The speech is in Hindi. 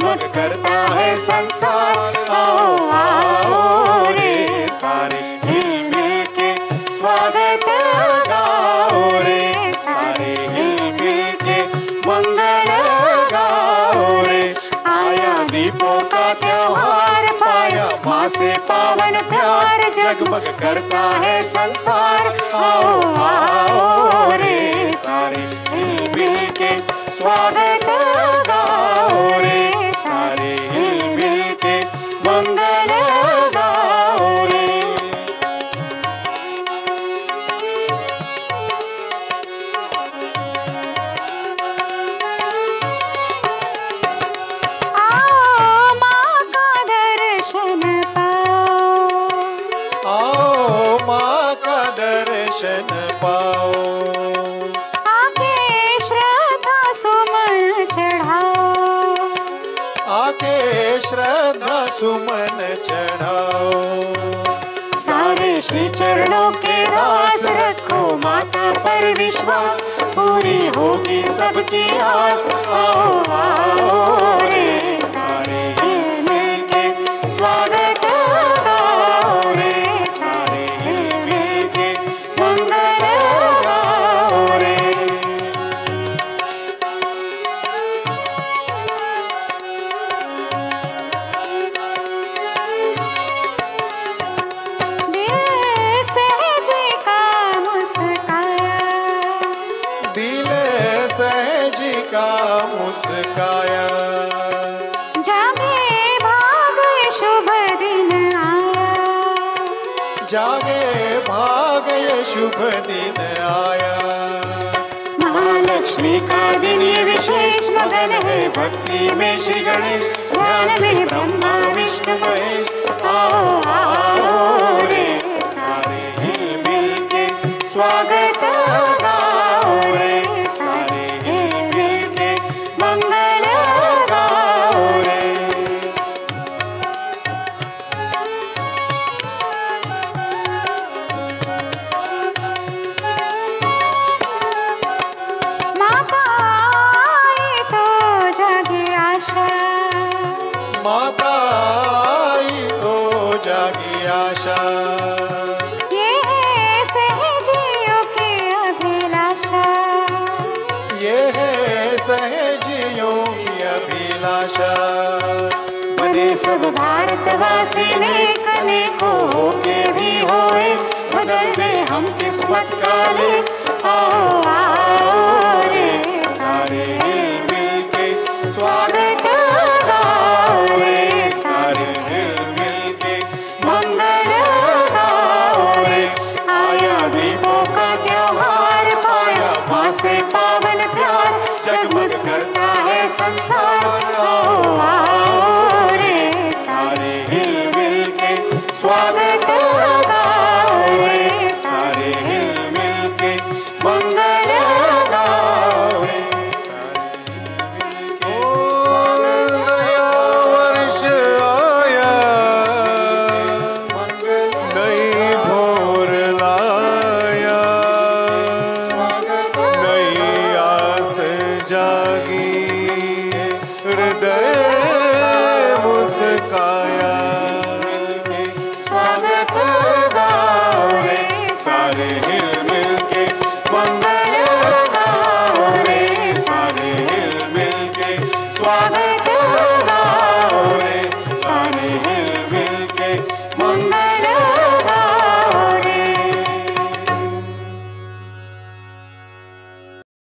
जगमग करता है संसार। आओ आओ रे सारे हिल मिल के स्वागत गाओ रे, सारे हिल मिल के मंगल गाओ रे। आया दीपों का त्योहार, पाया माँ से पावन प्यार, जगमग करता है संसार। आओ आओ रे सारे हिल मिल के स्वागत गाओ रे, सारे हिल मिल के मंगल गाओ रे। आओ माँ का दर्शन पाओ, आओ माँ का दर्शन पाओ, आके श्रद्धा सुमन चढ़ाओ, आके श्रद्धा सुमन चढ़ाओ। सारे श्री चरणों के दास, रखो माता पर विश्वास, पूरी होगी सबकी आस। आओ आओ रे सारे हिल मिल के स्वागत गाओ रे, सारे हिल मिल के मंगल गाओ रे। दिल सहजी का मुस्काया, दिल सहजी का मुस्काया, जागे भाग शुभ दिन आया, जागे भाग ये शुभ दिन आया। महालक्ष्मी का दिन ये विशेष, मगन है भक्ति में श्री गणेश, ध्यान में ब्रह्मा विष्णु महेश। आओ आओ रे सारे हिल मिल के स्वागत गाओ रे, सारे हिल मिल के मंगल गाओ रे। माता आई तो जागे आशा, माता आई तो जागी आशा, ये है सहजियों की अभिलाषा, ये है सहजियों की अभिलाषा। बने सब भारतवासी नेक, अनेको होके भी होए, बदल दे हम किस्मत का लेख। आओ आओ रे सारे हिल मिल के स्वागत गाओ रे, सारे हिल मिल के मंगल गाओ रे। आया दीपों का त्योहार, पाया माँ से पावन प्यार, जगमग करता है संसार। आओ आओ रे सारे हिल मिल के स्वागत गाओ रे, सारे हिल मिल के मंगल गाओ रे, सारे हिल मिल के स्वागत। नया वर्ष आया, नई भोर लाया, नई आस जागी, हृदय